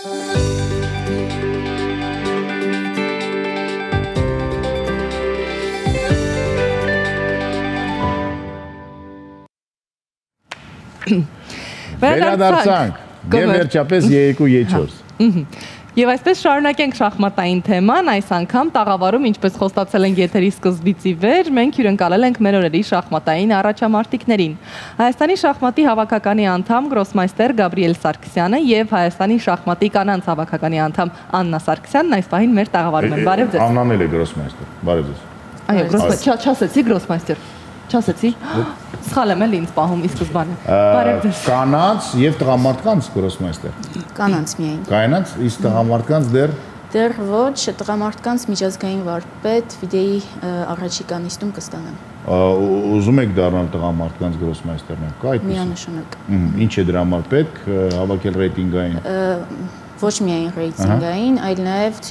Վերադարձանք եւ վերջապես E2-E4 Եվ այսպես շարունակենք շախմատային թեման, այս անգամ տաղավարում, ինչպես խոստացել ենք եթերի սկզբից ի վեր, մենք հյուրընկալել ենք մեր օրերի շախմատային առաջամարտիկներին։ Հայաստանի շախմատի հավաքականի անդամ գրոսմայստեր Գաբրիել Սարգսյանը եւ Հայաստանի շախմատի կանանց հավաքականի անդամ Աննա Սարգսյանն այս պահին մեր տաղավարում են։ Բարև ձեզ։ Աննան էլ է գրոսմայստեր։ Բարև ձեզ։ Այո, գրոսմայստեր, չասեցի գրոսմայստեր։ Չասեցի։ Սխալ եմ էլի ինձ պահում ի սկզբանե։ Բարև ձեզ։ Կանանց եւ տղամարդկանց գրոսմայստեր։ Կանանց միայն։ Կանանց, իսկ տղամարդկանց Դեռ ոչ, տղամարդկանց միջազգային վարպետ Ֆիդեի առաջիկա նիստում կստանան։ Ուզում եք դառնալ տղամարդկանց գրոսմայստերներ, կա այդպես։ Միանշանակ։ Ինչ է դրա համար պետք հավաքել ռեյտինգային։ Ոչ միայն ռեյտինգային, այլ նաև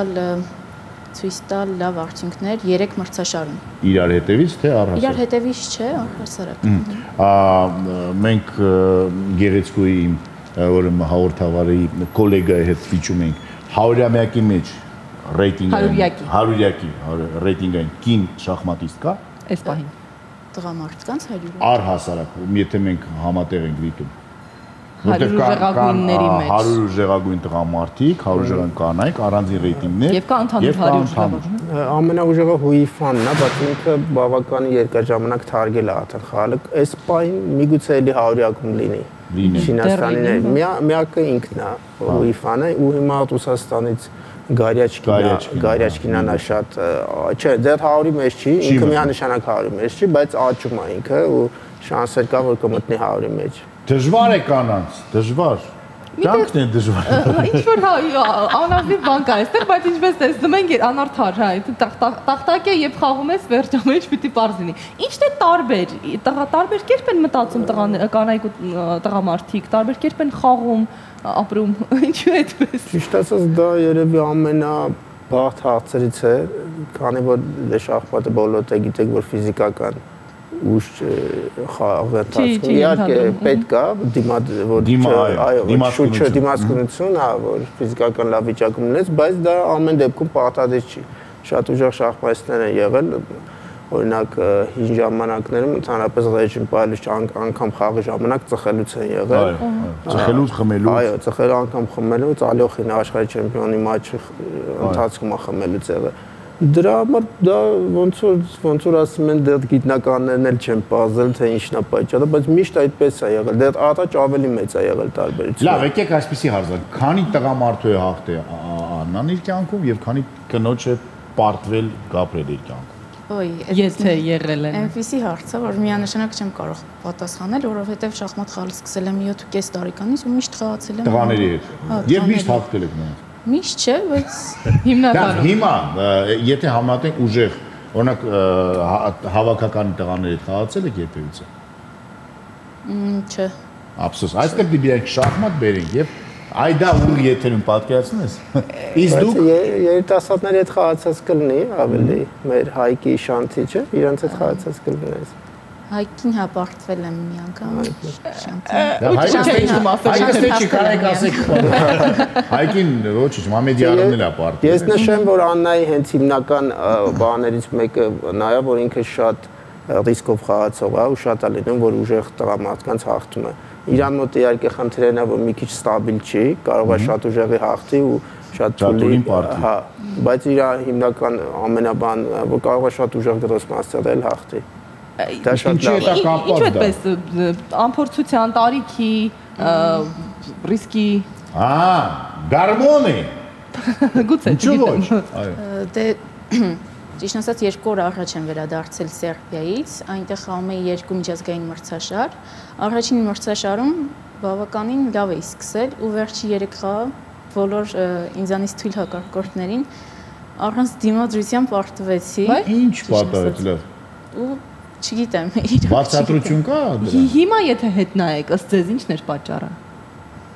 ցույց տալ լավ արդյունքներ 3 մրցաշարում։ Իրար հետևից թե առհասարակ։ Իրար հետևից չէ, առհասարակ։ Մենք Գեղեցկուի ուրեմն հաղորդավարի գոլեգայի հետ վիճում ենք 100-ամյակի մեջ ռեյտինգային 100-յակի ռեյտինգային կին շախմատիստ կա այս պահին։ Տղամարդկանց 100։ Առհասարակ, եթե մենք համատեղ ենք դիտում 100 ժեղագույնների մեջ 100 ժեղագույն տղամարդիկ, 100 ժեղագույն կանայք, առանձին ռեյտինգներ եւ կա ընդհանուր 100 ժողովուրդ։ Ամենաուժեղը Հուիֆանն է, բայց ինքը բավականին երկար ժամանակ թարգել է աթեն խաղալը։ Այս պահին միգուցե էլի 100-յակում լինի։ Չինաստանին միակը ինքն է Հուիֆանը ու հիմա Ռուսաստանից Գարյաչկինան է շատ, չէ, դեռ 100-ի մեջ չի, ինքը միանշանակ 100-ի մեջ չի, բայց աճում է ինքը ու շանսեր կա, որ կմտնի 100-ի մեջ։ Դժվար է կանանց, դժվար։ Ճանքն է դժվար։ Ինչ որ անազնիվ բան կա այստեղ, բայց ինչպես տեսնում ենք անարդար, տախտակ է եւ խաղում ես վերջամեջ պիտի པարզ լինի։ Ինչն է տարբեր, տարբեր կերպ են մտածում կանայք ու տղամարդիկ, տարբեր կերպ են խաղում, ապրում, ինչու է այդպես։ Ճիշտ ասած դա երևի ամենաբարդ հարցերից է, քանի որ շախմատը բոլորդ է գիտեք, որ ֆիզիկական ուժ խաղացում իհարկե պետք է դիմացկունություն, որ ֆիզիկական լավ վիճակում ունես, բայց դա ամեն դեպքում պարտադիր չի։ Շատ ուժեղ շախմատիստներ են եղել, օրինակ հին ժամանակներում ընդհանրապես ռեժիմ պահելուց անգամ խաղի ժամանակ ծխելուց են եղել։ Ծխելուց, խմելուց։ Այո, ծխել անգամ խմելուց, Ալյոխին աշխարհի չեմպիոնի մաչի ընթացքում է խմելուց եղել։ Դրա համար դա ոնց որ ասում են դեռ գիտնականներն էլ չեն պարզել թե ինչն է պատճառը, բայց միշտ այդպես է եղել, դեռ առաջ ավելի մեծ է եղել տարբերությունը։ Լավ, եկեք այսպեսի հարցնենք, քանի տղամարդու է հաղթել Աննան իր կյանքում եւ քանի կնոջ է պարտվել Գաբրիել իր կյանքում։ Եթե եղել են։ Այնպիսի հարց է, որ միանշանակ չեմ կարող պատասխանել, որովհետև շախմատ խաղալ սկսել եմ 7.5 տարեկանից ու միշտ խաղացել եմ տղաների հետ։ Եվ միշտ հաղթել եք նրանց։ Միշտ չէ, բայց հիմնականում։ Հիմա, եթե համատենք ուժեղ, օրինակ հավաքականի տղաների հետ խաղացել եք երբևիցե։ Չէ։ Ափսոս, այստեղ պիտի ենք շախմատ բերենք եւ այդա ուղի եթերում պատկերացնում ես։ Իսկ դուք երիտասարդների հետ խաղացած կլինի ավելի մեր Հայկի Շանթի, չէ՞, իրանց հետ խաղացած կլինես։ Հայկին հապարտվել եմ մի անգամ Հայկին ոչինչ, Մամեդյարն էլ է պարտվել։ Ես նշեմ, որ Աննայի հենց հիմնական բաներից մեկը նա է, որ ինքը շատ ռիսկով խաղացող է ու շատ է լինում, որ ուժեղ տղամարդկանց հաղթում է։ Իրան մոտ իհարկե խնդիրն է, որ մի քիչ ստաբիլ չի, կարող է շատ ուժեղի հաղթի ու շատ թույլի, հա, բայց իր հիմնական ամենաբան, որ կարող է շատ ուժեղ գրոսմաստեր էլ հաղթի։ Դա շատ լավ է։ Ինչու այդպես անփորձության, տարիքի, ռիսկի։ Գարմոնի։ Գուցե չգիտեմ։ Դե ճիշտ ասած 2 օր առաջ եմ վերադարձել Սերբիայից, այնտեղ խաղում էի 2 միջազգային մրցաշար։ Առաջին մրցաշարում բավականին լավ էի սկսել ու վերջի 3 խաղը բոլոր ինձանից թույլ հակառակորդներին առանց դիմադրության պարտվեցի։ Ինչ պատահեց լավ։ Ու չգիտեմ։ Բացատրություն կա դրա։ Հիմա եթե հետ նայեք, ըստ ձեզ ինչն էր պատճառը։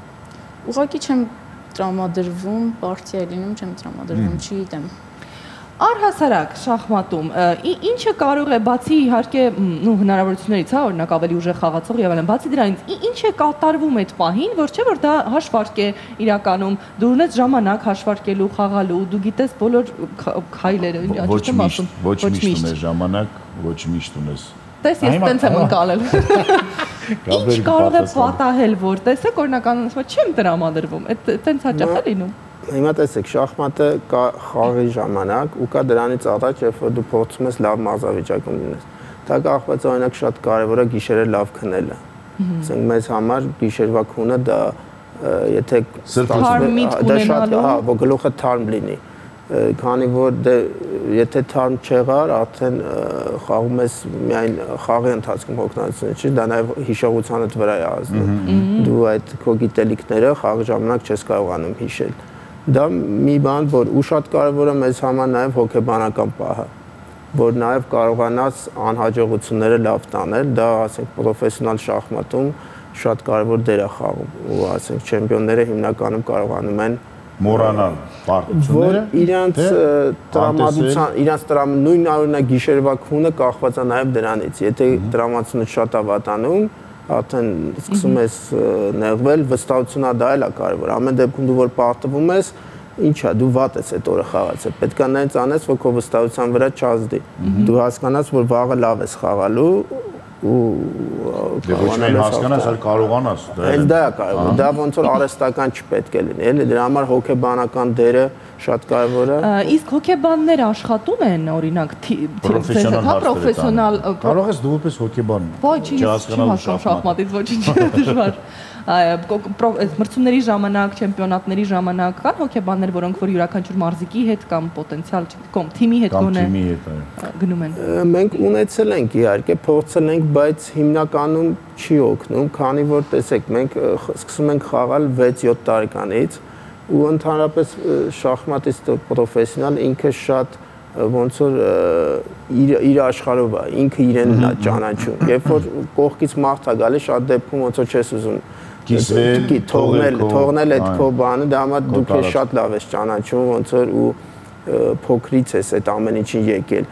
Ուղղակի չեմ տրամադրվում, պարտիա լինում չեմ տրամադրվում, չգիտեմ։ Առհասարակ շախմատում ինչը կարող է բացի իհարկե հնարավորություններից, հա, օրինակ ավելի ուժեղ խաղացող եւ այլն, բացի դրանից ինչ է կատարվում այդ պահին, որ չէ որ դա հաշվարկ է իրականում, դու ունես ժամանակ հաշվարկելու, խաղալու, դու գիտես բոլոր քայլերը, ոչ միշտ ունես ժամանակ, ոչ միշտ ունես։ Տես ես տենց եմ ընկալել։ Ինչ կարող է պատահել, որ տեսեք օրինակ ասում չեմ տրամադրվում, տենց հաճախ է լինում։ Հիմա տեսեք, շախմատը կա խաղի ժամանակ ու կա դրանից առաջ, երբ որ դու փորձում ես լավ մարզավիճակում լինես։ Դա կախված օրինակ շատ կարևոր է գիշերը լավ քնելը։ Ասենք մեզ համար գիշերվա քունը դա եթե դա շատ հա գլուխը թարմ լինի, քանի որ եթե թարմ չեղար, արդեն խաղում ես միայն խաղի ընթացքում հոգնածությունը չի, դա նաև հիշողությանդ վրա է ազդում։ Դու այդ քո գիտելիքները խաղի ժամանակ չես կարողանում հիշել։ Դա մի բան, որ ու շատ կարևոր է մեզ համար նաև հոգեբանական պահը, որ նաև կարողանաս անհաջողությունները լավ տանել, դա ասենք պրոֆեսիոնալ շախմատում շատ կարևոր դեր է խաղում ու ասենք չեմպիոնները հիմնականում կարողանում են մոռանալ պարտությունները, որ իրենց նույն օրինակ գիշերվա քունը կախված է նաև դրանից, եթե տրամադրությունը շատ է վատանում, արդեն սկսում ես նեղվել, վստահությունը դա էլ է կարևոր, ամեն դեպքում դու որ պարտվում ես, ինչ է, դու վատ ես այդ օրը խաղացել, պետք է նենց անես, որ քո վստահության վրա չազդի, դու հասկանաս, որ վաղը լավ ես խաղալու ու ոչ միայն հասկանաս, այլ կարողանաս։ Հենց դա է կարևոր, դա ոնց որ արհեստական չպետք է լինի, էլի դրա համար հոգեբանական դերը շատ կարևոր է։ Իսկ հոգեբանները աշխատում են օրինակ պրոֆեսիոնալ կարող ես դու որպես հոգեբան չհասկանալ շախմատից ոչինչ դժվար մրցումների ժամանակ, չեմպիոնատների ժամանակ կան հոգեբաններ, որոնք որ յուրաքանչյուր մարզիկի հետ կամ պոտենցիալ կամ թիմի հետ գոնե գնում են։ Մենք ունեցել ենք իհարկե, փորձել ենք, բայց հիմնականում չի օգնում, քանի որ տեսեք, մենք սկսում ենք խաղալ 6-7 տարեկանից ու ընդհանրապես շախմատիստ պրոֆեսիոնալ ինքը շատ ոնց որ իր աշխարհով է, ինքը իրենն է ճանաչում։ Երբ որ կողքից մարդ է գալի, շատ դեպքում ոնց որ չես ուզում թողնել այդ քո բանը, դա համար դու քեզ շատ լավ ես ճանաչում, ոնց որ ու փոքրից ես այդ ամեն ինչին եկել։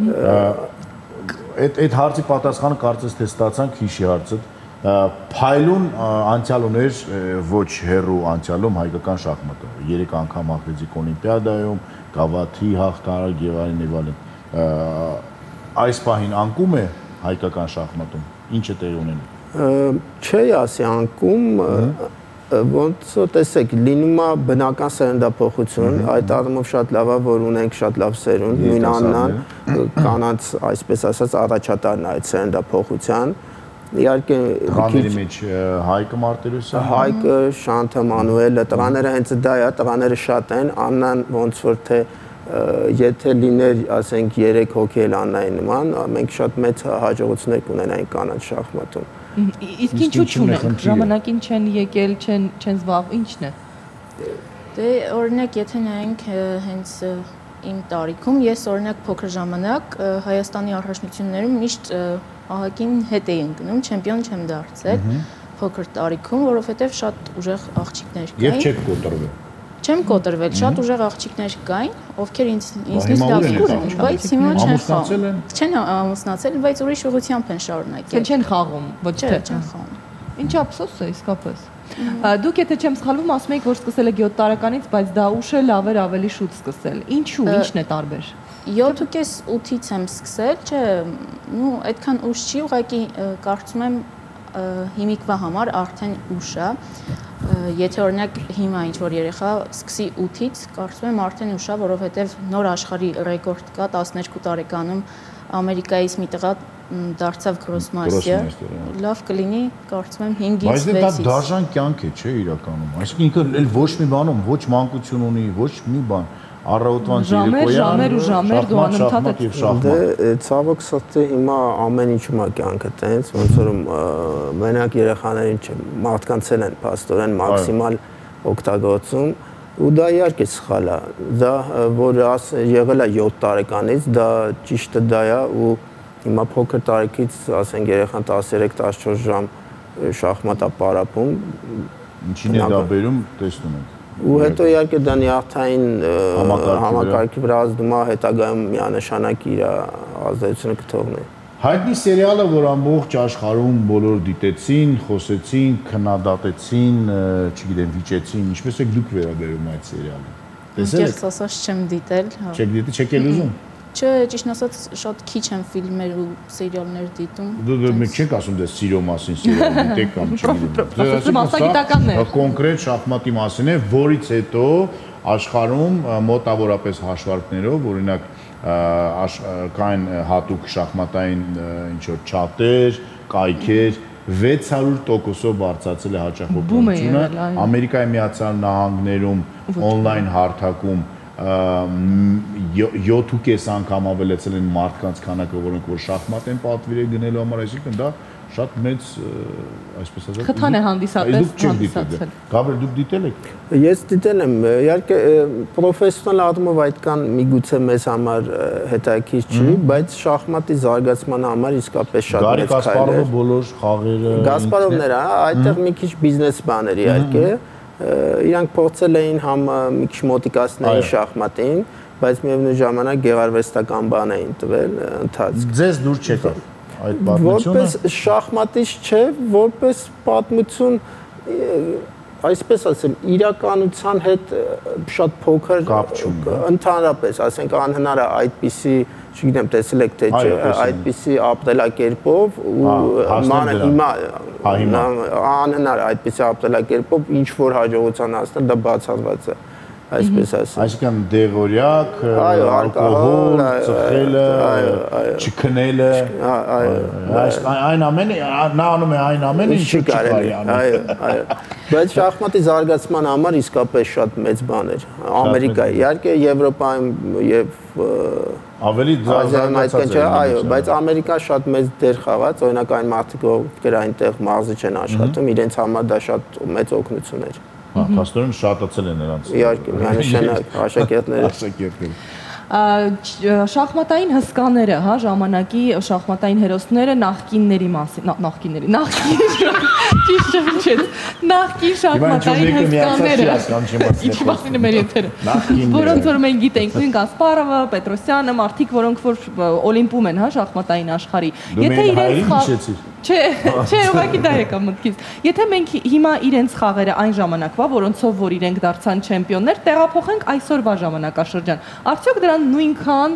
Այդ հարցի պատասխանը կարծես թե ստացանք հիշի հարցը։ Փայլուն անցյալ ուներ ոչ հերու անցյալում հայկական շախմատը։ 3 անգամ հաղթեցիք օլիմպիադայում, գավաթի հաղթարակ եւ այլն եւ այլն։ Այս պահին անկում է հայկական շախմատում։ Ինչ է տեղի ունենում։ Չի ասի անկում, ոնց որ տեսեք, լինում է բնական սերնդափոխություն, այդ առումով շատ լավ է, որ ունենք շատ լավ սերունդ, նույն Աննան, կանանց, այսպես ասած, առաջատարն է այդ սերնդափոխության։ Իհարկե տղաների մեջ Հայկը Մարտիրոսյանը, Հայկը, Շանթը, Մանուելը, տղաները հենց դա է, տղաները շատ են, Աննան ոնց որ թե եթե լիներ, ասենք 3 հոգի էլ Աննայի նման, մենք շատ մեծ հաջողություններ կունենայինք կանանց շախմատում։ Իսկ ինչու չունենք, ժամանակին չեն եկել, չեն զբաղվում, ինչն է։ Դե օրինակ եթե նայենք հենց իմ տարիքում, ես օրինակ փոքր ժամանակ Հայաստանի առաջնություններում միշտ ահագին հետ էի ընկնում, չեմպիոն չեմ դարձել փոքր տարիքում, որովհետև շատ ուժեղ աղջիկներ կային։ Եվ չեք կոտրվել։ Չեմ կոտրվել, շատ ուժեղ աղջիկներ կային, ովքեր ինձնից լավ զգուր են, բայց հիմա չեն խաղում։ Չեն ամուսնացել, բայց ուրիշ ուղղությամբ են շարունակել։ Չեն խաղում, ոչ թե չեն խաղում։ Ինչ ափսոս է իսկապես։ Դուք եթե չեմ սխալվում, ասում եք, որ սկսել եք 7 տարեկանից, բայց դա ուշ է, լավ էր ավելի շուտ սկսել։ Ինչու, ինչն է տարբեր։ 7.5-8-ից եմ սկսել, չէ, նու այդքան ուշ չի, ուղղակի կարծում եմ հիմիկվա համար արդեն ուշ է։ Եթե օրինակ հիմա ինչ-որ երեխա սկսի 8-ից, կարծում եմ արդեն ուշ է, որովհետև նոր աշխարհի ռեկորդ կա 12 տարեկանում Ամերիկայից մի տղա դարձավ գրոսմաստեր, լավ կլինի, կարծում եմ 5-ից 6-ից։ Բայց դա դաժան կյանք է, չէ, իրականում։ Այսինքն ինքը ոչ մի բանում, ոչ մանկություն ունի, ոչ մի բան։ Առավոտվան ժամեր ու ժամեր դու անընդհատ եւ շախմատ։ Դե ցավոք սրտի հիմա ամեն ինչում է կյանքը տենց, ոնց որ մենակ երեխաներին չէ, մարդկանց են փաստորեն մաքսիմալ օգտագործում ու դա իհարկե սխալ է։ Դա որ եղել է 7 տարեկանից, դա ճիշտը դա է ու հիմա փոքր տարիքից, ասենք երեխան 13-14 ժամ շախմատ է պարապում։ Ինչին է դա բերում, տեսնում ենք։ ու հետո իհարկե դա նյարդային համակարգի վրա ազդում է, հետագայում միանշանակ իր ազդեցությունը կթողնի։ Հայտնի սերիալը, որ ամբողջ աշխարհում բոլոր դիտեցին, խոսեցին, քննադատեցին, չգիտեմ, վիճեցին, ինչպես եք դուք վերաբերում այդ սերիալին։ Տեսել եք։ Ես ասած չեմ դիտել, հա։ Չեք դիտի, չեք էլ ուզում։ Չէ, ճիշտ ասած շատ քիչ եմ ֆիլմեր ու սերիալներ դիտում։ Դու մեկ չեք ասում դες սիրո մասին սերիալ դիտեք կամ չգիտեմ։ Մասնագիտականն է։ Կոնկրետ շախմատի մասին է, որից հետո աշխարհում մոտավորապես հաշվարկներով, օրինակ կային հատուկ շախմատային ինչ որ չաթեր, կայքեր 600%-ով բարձրացել է հաճախորդությունը, Ամերիկայի Միացյալ Նահանգներում on-line հարթակում 7.5 անգամ ավելացել են մարդկանց քանակը, որոնք որ շախմատ են պատվիրել գնելու համար, այսինքն դա շատ մեծ, այսպես ասած, խթան է հանդիսացել։ Գաբրիել, դուք դիտել եք։ Ես դիտել եմ, իհարկե պրոֆեսիոնալ առումով այդքան միգուցե մեզ համար հետաքրքիր չի, բայց շախմատի զարգացման համար իսկապես շատ մեծ քայլ է։ Գարի Կասպարովը բոլոր խաղերը Կասպարովները, այդտեղ մի քիչ բիզնես բաներ իհարկե, իրանք փորձել էին համ մի քիչ մոտիկացնել շախմատին, բայց միևնույն ժամանակ գեղարվեստական բան էին տվել ընթացք։ Ձեզ դուր չեկավ այդ պատմությունը։ Որպես շախմատիստ չէ, որպես պատմություն, այսպես ասեմ, իրականության հետ շատ փոքր կապ չունի։ Ընդհանրապես, ասենք անհնար է այդպիսի, չգիտեմ, տեսել եք թե չէ, այդպիսի ապրելակերպով ու հիմա անհնար է այդպիսի ապրելակերպով ինչ որ հաջողության հասնել, դա բացառված է, այսպես ասեմ։ Այսինքն դեղորյակ, ալկոհոլ, ծխելը, չքնելը, այն ամենը, նա անում է այն ամենը, ինչ չի կարելի անել։ Այո։ Բայց շախմատի զարգացման համար իսկապես շատ մեծ բան էր։ Ամերիկայի, իհարկե Եվրոպայում եւ ավելի զարգացած է։ Այո, բայց Ամերիկան շատ մեծ դեր խաղաց, օրինակ այն մարդիկ, ովքեր այնտեղ մարզիչ են աշխատում, իրենց համար դա շատ մեծ օգնություն էր։ Փաստորեն շատացել է նրանց։ Իհարկե, միանշանակ աշակերտները։ Շախմատային հսկաները, հա, ժամանակի շախմատային հերոսները նախկինների մասին, նախկին շախմատային հսկաները, ինչ մասին է մեր եթերը, որոնց որ մենք գիտենք, նույն Կասպարովը, Պետրոսյանը, մարդիկ, որոնք որ Օլիմպում են, հա, շախմատային աշխարհի։ Եթե իրենց Չէ, ուղղակի դա եկա մտքից։ Եթե մենք հիմա իրենց խաղերը այն ժամանակվա, որոնցով որ իրենք դարձան չեմպիոններ, տեղափոխենք այսօրվա ժամանակաշրջան, արդյոք դրան նույնքան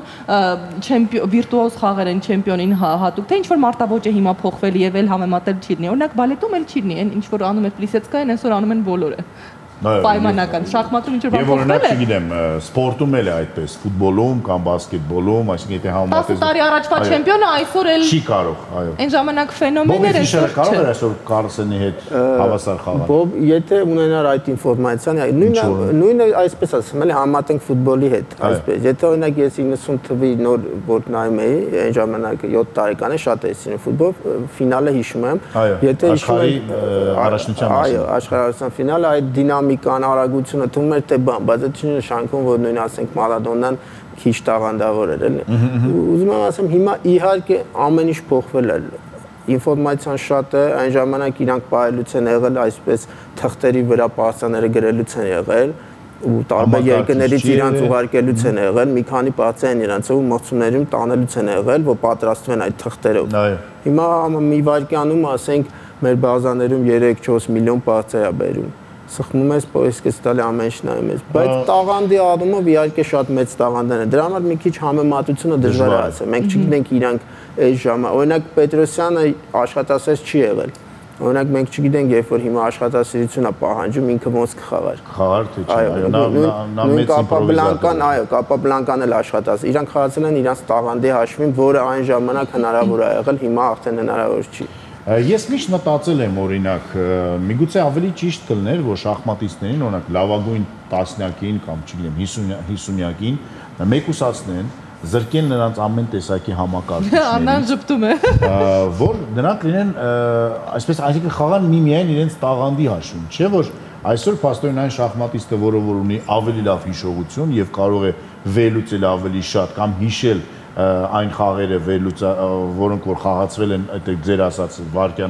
վիրտուոզ խաղեր են չեմպիոնին հատուկ, թե ինչ որ մարտավոճ է հիմա փոխվել եւ էլ համեմատել չի լինի։ Օրինակ բալետում էլ չի լինի, այն ինչ որ անում է Պլիսեցկայան, այսօր անում են բոլորը։ Պայմանական շախմատում ինչ որ բան փոխվել է։ Եվ չգիտեմ, սպորտում էլ է այդպես, ֆուտբոլում կամ բասկետբոլում, այսինքն եթե համեմատես 10 տարի առաջվա չեմպիոնը այսօր էլ չի կարող, այո։ Այն ժամանակ ֆենոմեն էր, այսօր կարող էր այսօր Կարլսենի հետ հավասար խաղալ։ Բոբ, եթե ունենար այդ ինֆորմացիան, նույնը այսպես ասեմ, էլի համատենք ֆուտբոլի հետ, այսպես։ Եթե օրինակ ես 90 թվի նոր որ նայում էի, այն ժամանակ 7 տարեկան է, շատ էի սիրում ֆուտբոլ, ֆինալը հիշում եմ։ Եթե հիշում եմ առաջնության մասին։ Այո, աշխարհային ֆինալը այդ դինամիկան, արագությունը թվում էր թե բան, բայց դա չի նշանակում, որ նույն ասենք Մարադոնան քիչ տաղանդավոր էր, էլի։ Ուզում եմ ասեմ, հիմա իհարկե ամեն ինչ փոխվել է։ Ինֆորմացիան շատ է, այն ժամանակ իրանք պահելուց են եղել, այսպես թղթերի վրա պարսաները գրելուց են եղել ու տարբեր երկրներից իրանց ուղարկելուց են եղել, մի քանի պարսա են իրանց ու մրցումներում տանելուց են եղել, որ պատրաստվում են այդ թղթերով։ Հիմա մի վայրկյանում ասենք մեր բազաներում 3-4 միլիոն պարսա է բերում։ Սխմում ես պոյսկես տալի ամեն ինչ նայում ես, բայց տաղանդի առումով իհարկե շատ մեծ տաղանդներ են։ Դրա համար մի քիչ համեմատությունը դժվար է ասել։ Մենք չգիտենք իրանք այս ժամանակ, օրինակ Պետրոսյանը աշխատասեր չի եղել։ Օրինակ մենք չգիտենք, երբ որ հիմա աշխատասիրություն է պահանջում, ինքը ոնց կխաղար։ Խաղար թե չէ, նա մեծ Կապաբլանկան, այո, Կապաբլանկան էլ աշխատած։ Իրանք խաղացել են իրանց տաղանդի հաշվին, որը այն ժամանակ հնարավոր է եղել, հիմա արդեն հնարավոր չի։ Ես միշտ մտածել եմ, օրինակ, միգուցե ավելի ճիշտ կլներ, որ շախմատիստներին, օրինակ, լավագույն տասնյակին կամ չգիտեմ 50-յակին մեկուսացնեն, զրկեն նրանց ամեն տեսակի համակարգիչներից։ Անան ճպտում է։ Որ նրանք լինեն, այսպես այսինքն խաղան միմիայն իրենց տաղանդի հաշվին, չէ՞ որ այսօր փաստորեն այն շախմատիստը, որը որ ունի ավելի լավ հիշողություն եւ կարող է վերլուծել ավելի շատ կամ հիշել այն խաղերը որոնք որ խաղացվել են, այդ ձեր ասած վարկյանը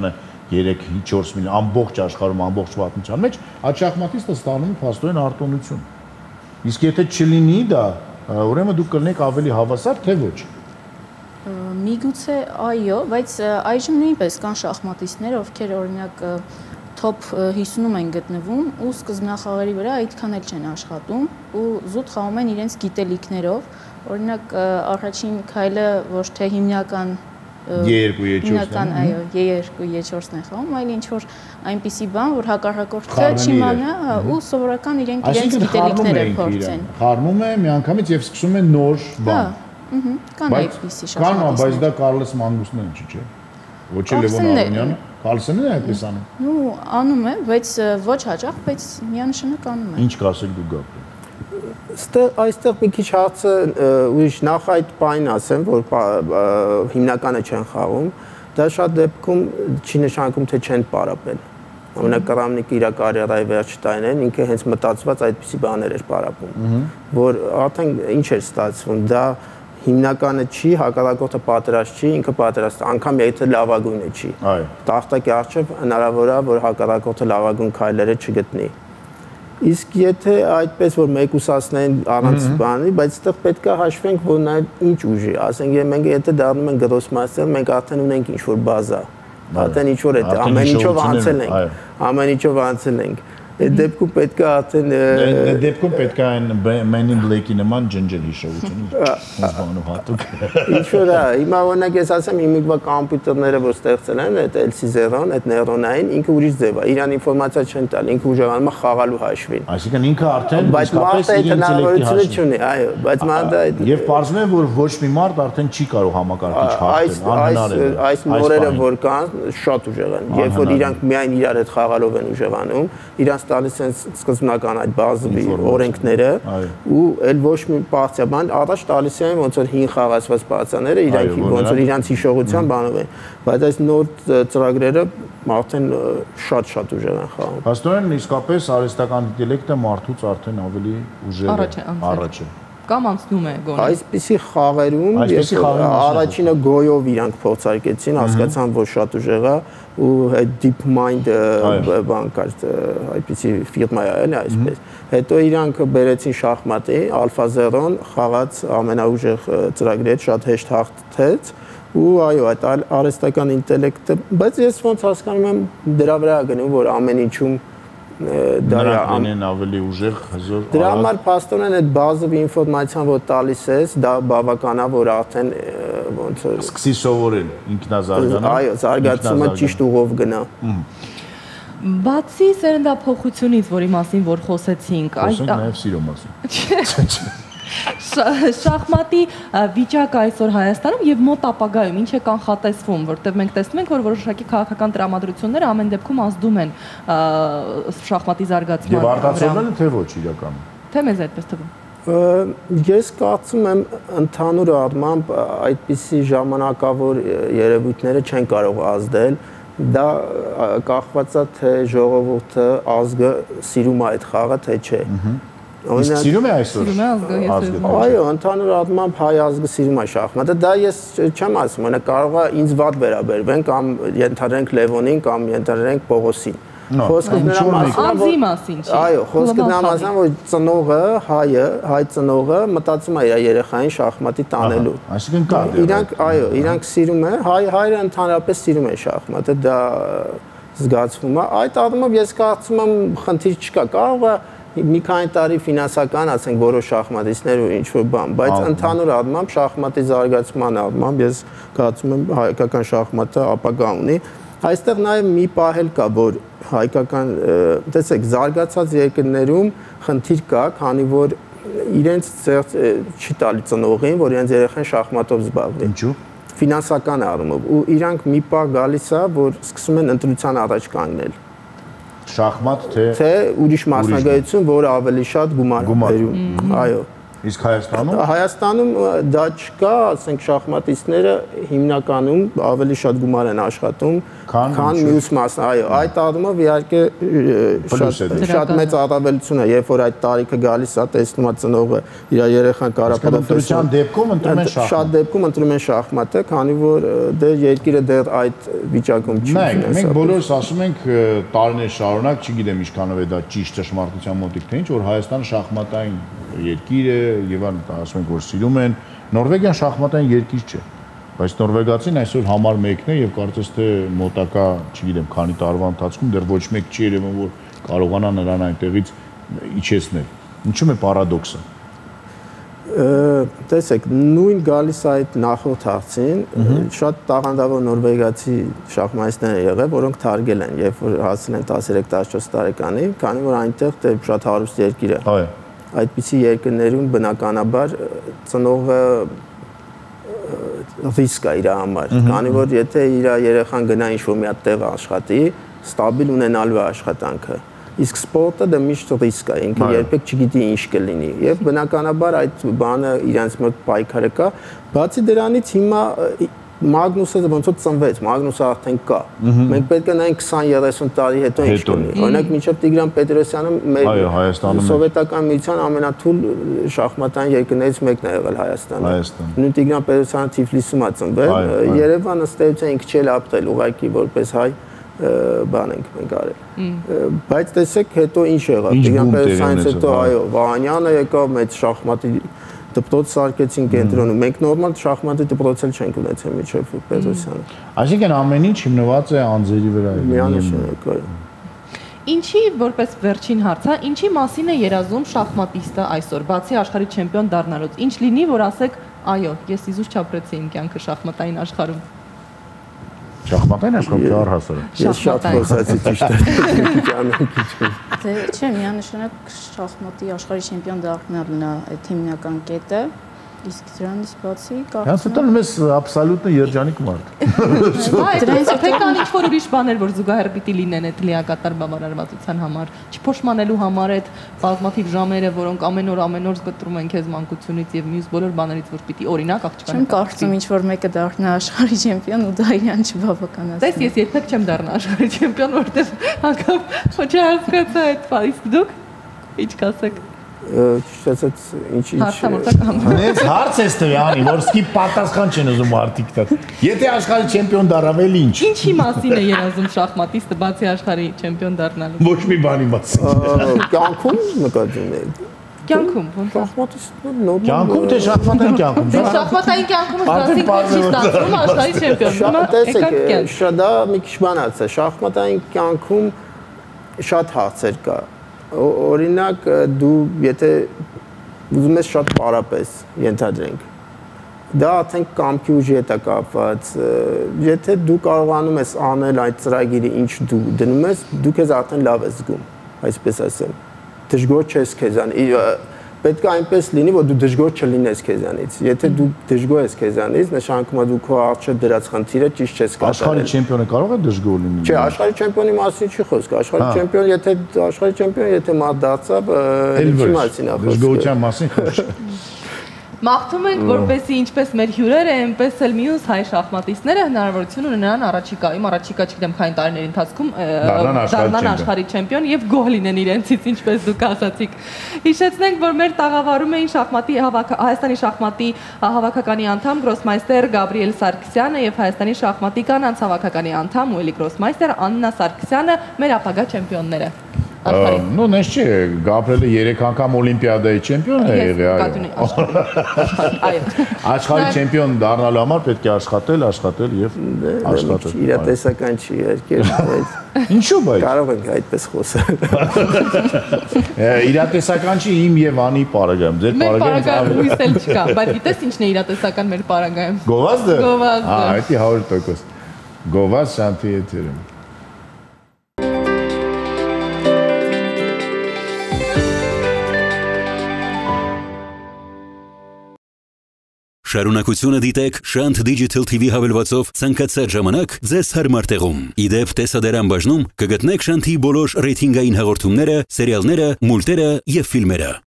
3-4 միլիոն ամբողջ աշխարհում ամբողջ պատմության մեջ, այդ շախմատիստը ստանում է փաստորեն արտոնություն։ Իսկ եթե չլինի դա, ուրեմն դուք կլինեք ավելի հավասար, թե ոչ։ Միգուցե այո, բայց այժմ նույնպես կան շախմատիստներ, ովքեր օրինակ top 50-ում են գտնվում ու սկզբնախաղերի վրա այդքան էլ չեն աշխատում ու զուտ խաղում են իրենց գիտելիքներով։ Օրինակ առաջին քայլը ոչ թե հիմնական այո, Ե2-Ե4-ն են խաղում, այլ ինչ որ այնպիսի բան, որ հակառակորդը չիմանա ու սովորական իրենք գիտելիքները փորձեն։ Խառնում է միանգամից եւ սկսում է նոր բան։ Կան այդպիսի շախմատիստներ։ Բայց դա Կարլոս Մանգուսն չի, չէ՞։ Ոչ էլ Լևոն Արոնյանը, Կարլսենն է այդպես անում։ Նու անում է, բայց ոչ հաճախ, բայց միանշանակ անում է։ Ինչ կասեք դուք Գաբրիել։ Այստեղ մի քիչ հարցը ուրիշ նախ այդ բանին ասեմ, որ հիմնականը չեն խաղում, դա շատ դեպքում չի նշանակում, թե չեն պարապել։ Օրինակ Կարամնիկը իր կարիերայի վերջի տարիներին ինքը հենց մտածված այդպիսի բաներ էր պարապում, որ արդեն ինչ էր ստացվում, դա հիմնականը չի, հակառակորդը պատրաստ չի, ինքը պատրաստ, անգամ եթե լավագույնը չի։ Տախտակի առջև հնարավոր է, որ հակառակորդը լավագույն քայլերը չգտնի։ Իսկ եթե այդպես որ մեկուսացնեն առանց բանի, բայց այդտեղ պետք է հաշվենք, որ նաև ինչ ուժի, ասենք մենք եթե դառնում ենք գրոսմաստեր, մենք արդեն ունենք ինչ-որ բազա, արդեն ինչ-որ է, ամեն ինչով անցել ենք։ Այդ դեպքում պետք է արդեն այդ դեպքում պետք է այն Men in Black-ի նման ջնջել հիշողությունը բանով հատուկ ինչ որ է հիմա օրինակ ես ասեմ հիմիկվա կոմպյուտերները որ ստեղծել են այդ LC0-ն այդ նեյրոնային ինքը ուրիշ ձև է իրան ինֆորմացիա չեն տալ ինքը ուժեղանում է խաղալու հաշվին այսինքն ինքը արդեն բայց մարդը այդ հնարավորությունը չունի այո բայց մարդը եւ պարզվում է որ ոչ մի մարդ արդեն չի կարող համակարգիչ հաղթել անհնար է այս նորերը որ կան շատ ուժեղ են երբ որ իրանք միայն իրար հետ խաղալով են ուժեղանում իրանք տալիս են սկզբնական այդ բազովի օրենքները ու այլ ոչ մի պարտիաբան առաջ տալիս են ոնց որ հին խաղացված պարտիաները իրանք ոնց որ իրանք հիշողության բանով են բայց այս նոր ծրագրերը արդեն շատ ուժեղ են խաղում Հաստորեն իսկապես արհեստական ինտելեկտը մարդուց արդեն ավելի ուժեղ է առաջ է կամ անցնում է գոնե այսպիսի խաղերում առաջինը գոյով իրանք փորձարկեցին հասկացան որ շատ ուժեղ է ու այդ DeepMind բան կար այդպիսի ֆիրմա է էլի այսպես հետո իրանք բերեցին շախմատի AlphaZero-ն խաղաց ամենաուժեղ ծրագրի հետ շատ հեշտ հաղթեց ու այո այդ արհեստական ինտելեկտը բայց ես ոնց հասկանում եմ դրա վրա գնում որ ամեն ինչում դրանք են ավելի ուժեղ հզոր դրա համար փաստորեն այդ բազով ինֆորմացիան որ տալիս ես դա բավական է որ արդեն ոնց որ սկսի սովորել ինքնազարգանալ այո զարգացումը ճիշտ ուղով գնա բացի սերնդափոխությունից որի մասին որ խոսեցինք խոսենք նաև սիրո մասին Շախմատի վիճակը այսօր Հայաստանում եւ մոտ ապագայում ինչ է կանխատեսվում, որտեղ մենք տեսնում ենք, որ որոշակի քաղաքական տրամադրությունները ամեն դեպքում ազդում են շախմատի զարգացմանը։ Եվ արտացոլվել է թե ոչ իրականում։ Թե մեզ այդպես թվում։ Ես կարծում եմ ընդհանուր առմամբ այդպիսի ժամանակավոր երևույթները չեն կարող ազդել։ Դա կախված է թե ժողովուրդը ազգը սիրում է այդ խաղը թե չէ։ Իսկ սիրում է այսօր։ Այո, ընդհանուր առմամբ հայ ազգը սիրում է շախմատը։ Դա ես չեմ ասում, օրինակ կարող է ինձ վատ վերաբերվեն կամ ենթադրենք Լևոնին կամ ենթադրենք Պողոսին։ Խոսքը նրա մասին չի։ Այո, խոսքը նրա մասին որ ծնողը, հայ ծնողը մտածում է իր երեխային շախմատի տանելու։ Այսինքն կա։ Իրանք, այո, իրանք սիրում են, հայերը ընդհանրապես սիրում են շախմատը, դա զգացվում է։ Այդ առումով ես կարծում եմ խնդիր չկա, կարող է մի քանի տարի ֆինանսական, ասենք, որոշ շախմատիստներ ու ինչ-որ բան, բայց ընդհանուր առմամբ շախմատի զարգացման առմամբ ես կարծում եմ հայկական շախմատը ապագա ունի։ Այստեղ նաև մի պահել կա, որ հայկական, տեսեք, զարգացած երկրներում խնդիր կա, քանի որ իրենց չի տալի ծնողին, որ իրենց երեխան շախմատով զբաղվի։ Ինչու՞։ Ֆինանսական առումով ու իրանք մի պահ գալիս է, որ սկսում են ընտրության առաջ կանգնել։ Շախմատ թե ուրիշ մասնագիտություն, որը ավելի շատ գումար բերում։ Այո։ Իսկ Հայաստանում Հայաստանում դա չկա, ասենք շախմատիստները հիմնականում ավելի շատ գումար են աշխատում, քան մյուս մասն, այո, այդ առումով իհարկե շատ մեծ առավելություն է, երբ որ այդ տարիքը գալիս է, տեսնում է ծնողը իր երեխան կարապետության դեպքում ընտրում են շախմատ։ Շատ դեպքում ընտրում են շախմատը, քանի որ դեռ երկիրը դեռ այդ վիճակում չի։ Մենք բոլորս ասում ենք տարիներ շարունակ, չգիտեմ ինչքանով է դա ճիշտ ճշմարտության մոտիկ թե ինչ, որ Հայաստանը շախմատային երկիր է եւ ասում ենք որ սիրում են Նորվեգիան շախմատային երկիր չէ բայց նորվեգացին այսօր համար մեկն է եւ կարծես թե մոտակա չգիտեմ քանի տարվա ընթացքում դեռ ոչ մեկ չի երևում որ կարողանա նրան այնտեղից իջեցնել ինչու՞ է պարադոքսը տեսեք նույն գալիս այդ նախորդ հարցին շատ տաղանդավոր նորվեգացի շախմատիստներ եղել որոնք թարգել են երբ որ հասել են 13-14 տարեկանի քանի որ այնտեղ շատ հարուստ երկիր է այո այդպիսի երկրներում բնականաբար ծնողը ռիսկ է իր համար, քանի որ եթե իր երեխան գնա ինչ-որ մի հատ տեղ աշխատի, ստաբիլ ունենալու է աշխատանքը։ Իսկ սպորտը դա միշտ ռիսկ է, ինքը երբեք չգիտի ինչ կլինի։ Եվ բնականաբար այդ բանը իրենց մոտ պայքարը կա, բացի դրանից հիմա Մագնուսը ոնց որ ծնվեց, Մագնուսը արդեն կա։ Մենք պետք է նայենք 20-30 տարի հետո ինչ կլինի։ Օրինակ մինչև Տիգրան Պետրոսյանը մեր սովետական միության ամենաթույլ շախմատային երկրներից մեկն է եղել Հայաստանը։ Նույն Տիգրան Պետրոսյանը Թիֆլիսում է ծնվել, Երևանը ըստ էության ինքը չէր ապրել ուղղակի որպես հայ բան ենք մենք արել։ Բայց տեսեք հետո ինչ եղավ։ Տիգրան Պետրոսյանից հետո այո, Վահանյանը եկավ մեծ շախմատի դպրոց սարքեցին կենտրոնում։ Մենք նորմալ շախմատի դպրոց էլ չենք ունեցել միջև Պետրոսյանը։ Այսինքն ամեն ինչ հիմնված է անձերի վրա։ Միանշանակ այո։ Ինչի որպես վերջին հարց է, ինչի մասին է երազում շախմատիստը այսօր, բացի աշխարհի չեմպիոն դառնալուց։ Ինչ լինի, որ ասեք, այո, ես իզուր չապրեցի իմ կյանքը շախմատային աշխարհում։ Շախմատային աշխարհում դեռ հասարը։ Ես շատ խոսացի ճիշտ է։ Դե չէ, միանշանակ շախմատի աշխարհի չեմպիոն դառնալն է այդ հիմնական կետը, իսկ դրանից բացի կարծում եմ մեզ աբսոլյուտն երջանիկ մարդ։ Դրանից թե կան ինչ-որ ուրիշ բաներ, որ զուգահեռ պիտի լինեն այդ լիակատար բավարարվածության համար, չփոշմանելու համար այդ բազմաթիվ ժամերը, որոնք ամեն օր զգտրում են քեզ մանկությունից եւ մյուս բոլոր բաներից, որ պիտի օրինակ աղջկան։ Չեմ կարծում ինչ-որ մեկը դառնա աշխարհի չեմպիոն ու դա իրան չբավականացնի։ Տես ես երբեք չեմ դառնա աշխարհի չեմպիոն, որտեղ հակապ չհասկացա այդ բանը, դուք ինչ կասեք։ Չստացած ինչ Հենց հարց ես տվյանի, որ սկի պատասխան չեն ուզում արդիկ տալ։ Եթե աշխարհի չեմպիոն դառավել ինչ։ Ինչի մասին է երազում շախմատիստը բացի աշխարհի չեմպիոն դառնալու։ Ոչ մի բանի մասին։ Կյանքում նկատում եք։ Կյանքում ոնց շախմատիստը նորմալ։ Կյանքում թե շախմատային կյանքում։ Դե շախմատային կյանքում դասիկ չի ստացվում աշխարհի չեմպիոն։ Տեսեք, դա մի քիչ բանաց է։ Շախմատային կյանքում շատ հարցեր կա։ Օրինակ դու եթե ուզում ես շատ պարապես ենթադրենք դա արդեն կամքի ուժի հետ է կապված եթե դու կարողանում ես անել այդ ծրագիրը ինչ դու դնում ես դու քեզ արդեն լավ ես զգում այսպես ասեմ դժգոհ չես քեզանից պետք է այնպես լինի որ դու դժգոհ չլինես քեզանից եթե դու դժգոհ ես քեզանից նշանակում է դու քո առջև դրած խնդիրը ճիշտ չես կատարել աշխարհի չեմպիոնը կարող է դժգոհ լինել չէ աշխարհի չեմպիոնի մասին չի խոսք աշխարհի չեմպիոն եթե մարդ դարձավ ինչի մասին է խոսքը դժգոհության մասին խոսք Մաղթում ենք, որպեսզի ինչպես մեր հյուրերը, այնպես էլ մյուս հայ շախմատիստները հնարավորություն ունենան առաջիկայում, չգիտեմ, քանի տարիների ընթացքում դառնան աշխարհի չեմպիոն եւ գոհ լինեն իրենցից, ինչպես դուք ասացիք։ Հիշեցնենք, որ մեր տաղավարում էին Հայաստանի շախմատի հավաքականի անդամ գրոսմայստեր Գաբրիել Սարգսյանը եւ Հայաստանի շախմատի կանանց հավաքականի անդամ Ուելի գրոսմայստեր Աննա Սարգսյանը, մեր ապագա չեմպիոնները։ Ну, նես չէ, Գաբրիելը 3 անգամ օլիմպիադայի չեմպիոն է եղել, այո։ Աշխարհի չեմպիոն դառնալու համար պետք է աշխատել եւ աշխատել։ Իրատեսական չի եկել, բայց ինչու՞ բայց կարող ենք այդպես խոսել։ Իրատեսական չի իմ եւ Անի պարագայում, ձեր պարագայում հույս էլ չկա, բայց գիտես ինչն է իրատեսական մեր պարագայում։ Գովազդը։ Գովազդը։ Այդի 100%։ Գովազդ շանթի եթերում։ Շարունակությունը դիտեք Շանթ Digital TV հավելվածով ցանկացած ժամանակ ձեզ հարմար տեղում։ Իդեպ տեսադարան բաժնում կգտնեք Շանթի բոլոր ռեյթինգային հաղորդումները, սերիալները, մուլտերը եւ ֆիլմերը։